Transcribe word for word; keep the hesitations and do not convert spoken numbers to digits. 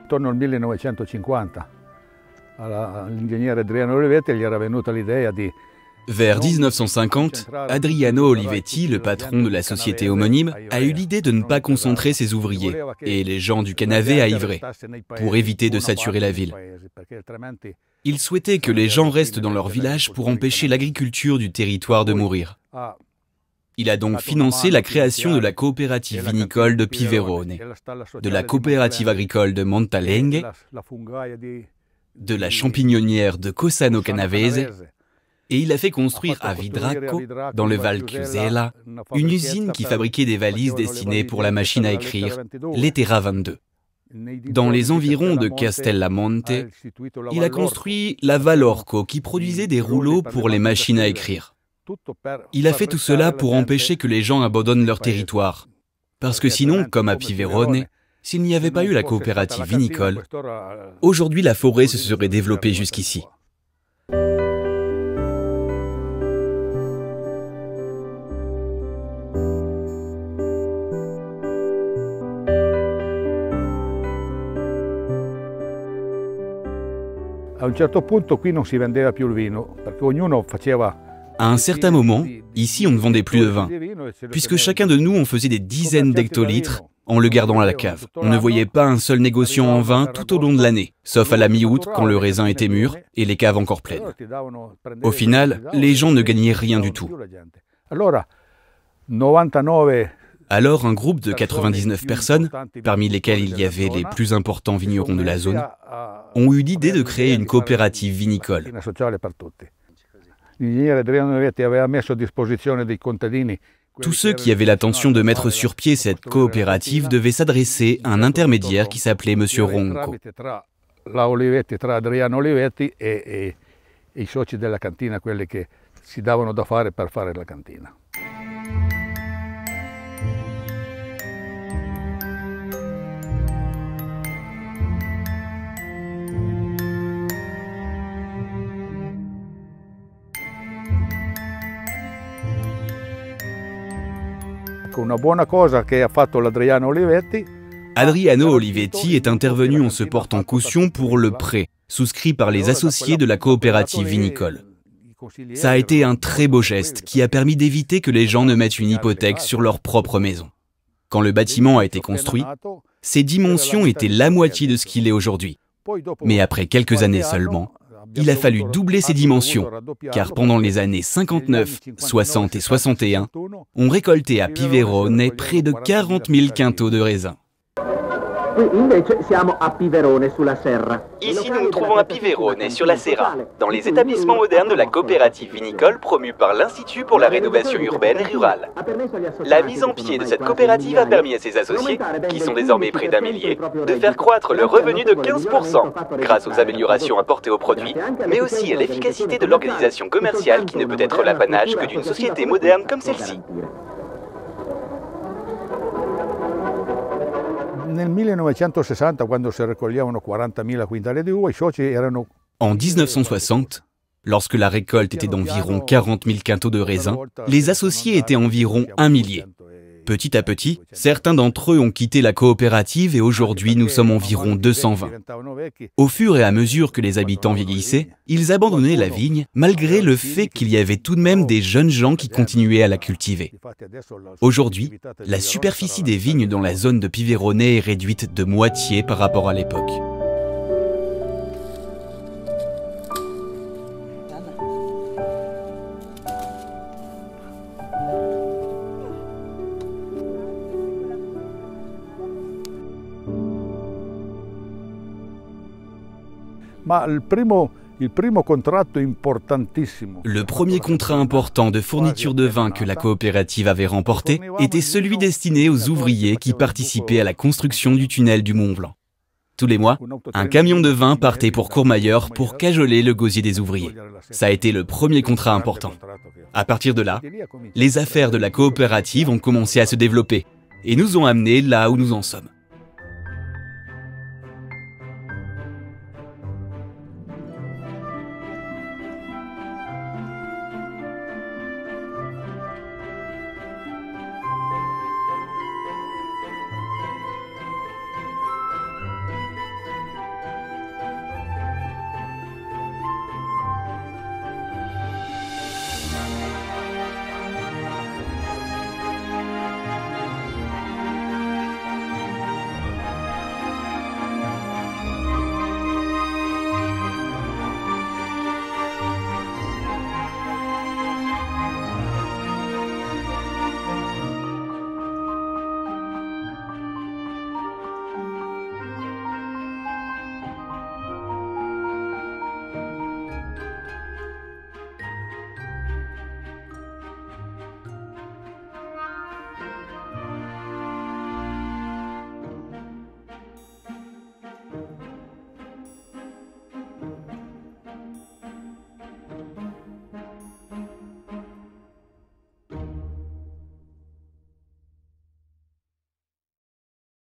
intorno al millenovecentocinquanta. All'ingegnere Adriano Olivetti gli era venuta l'idea di... Vers mille neuf cent cinquante, Adriano Olivetti, le patron de la société homonyme, a eu l'idée de ne pas concentrer ses ouvriers et les gens du Canavè à Ivrea, pour éviter de saturer la ville. Il souhaitait que les gens restent dans leur village pour empêcher l'agriculture du territoire de mourir. Il a donc financé la création de la coopérative vinicole de Piverone, de la coopérative agricole de Montalegre, de la champignonnière de Cossano Canavese, et il a fait construire à Vidracco, dans le Val Chiusella, une usine qui fabriquait des valises destinées pour la machine à écrire, Lettera vingt-deux. Dans les environs de Castellamonte, il a construit la Valorco qui produisait des rouleaux pour les machines à écrire. Il a fait tout cela pour empêcher que les gens abandonnent leur territoire. Parce que sinon, comme à Piverone, s'il n'y avait pas eu la coopérative vinicole, aujourd'hui la forêt se serait développée jusqu'ici. A un certo punto qui non si vendeva più il vino, perché ognuno faceva... À un certain moment, ici on ne vendait plus de vin, puisque chacun de nous on faisait des dizaines d'hectolitres en le gardant à la cave. On ne voyait pas un seul négociant en vin tout au long de l'année, sauf à la mi-août quand le raisin était mûr et les caves encore pleines. Au final, les gens ne gagnaient rien du tout. Alors un groupe de quatre-vingt-dix-neuf personnes, parmi lesquelles il y avait les plus importants vignerons de la zone, ont eu l'idée de créer une coopérative vinicole. Tous ceux qui avaient l'intention de mettre sur pied cette coopérative devaient s'adresser à un intermédiaire qui s'appelait Monsieur Ronco. Adriano Olivetti et i soci della cantina, quelli che si davano da fare per fare la cantina. Una buona cosa che ha fatto l'Adriano Olivetti. Adriano Olivetti est intervenu en se portant caution pour le prêt, souscrit par les associés de la coopérative vinicole. Ça a été un très beau geste qui a permis d'éviter que les gens ne mettent une hypothèque sur leur propre maison. Quand le bâtiment a été construit, ses dimensions étaient la moitié de ce qu'il est aujourd'hui. Mais après quelques années seulement, il a fallu doubler ses dimensions, car pendant les années cinquanteneuf, soixante et soixante et un, on récoltait à Piverone près de quarante mille quintaux de raisin. Ici, nous nous trouvons à Piverone, sur la Serra, dans les établissements modernes de la coopérative vinicole promue par l'Institut pour la rénovation urbaine et rurale. La mise en pied de cette coopérative a permis à ses associés, qui sont désormais près d'un millier, de faire croître leur revenu de quinze pour cent, grâce aux améliorations apportées aux produits, mais aussi à l'efficacité de l'organisation commerciale qui ne peut être l'apanage que d'une société moderne comme celle-ci. En mille neuf cent soixante, lorsque la récolte était d'environ quarante mille quintaux de raisin, les associés étaient environ un millier. Petit à petit, certains d'entre eux ont quitté la coopérative et aujourd'hui nous sommes environ deux cent vingt. Au fur et à mesure que les habitants vieillissaient, ils abandonnaient la vigne malgré le fait qu'il y avait tout de même des jeunes gens qui continuaient à la cultiver. Aujourd'hui, la superficie des vignes dans la zone de Piverone est réduite de moitié par rapport à l'époque. Le premier contrat important de fourniture de vin que la coopérative avait remporté était celui destiné aux ouvriers qui participaient à la construction du tunnel du Mont Blanc. Tous les mois, un camion de vin partait pour Courmayeur pour cajoler le gosier des ouvriers. Ça a été le premier contrat important. À partir de là, les affaires de la coopérative ont commencé à se développer et nous ont amenés là où nous en sommes.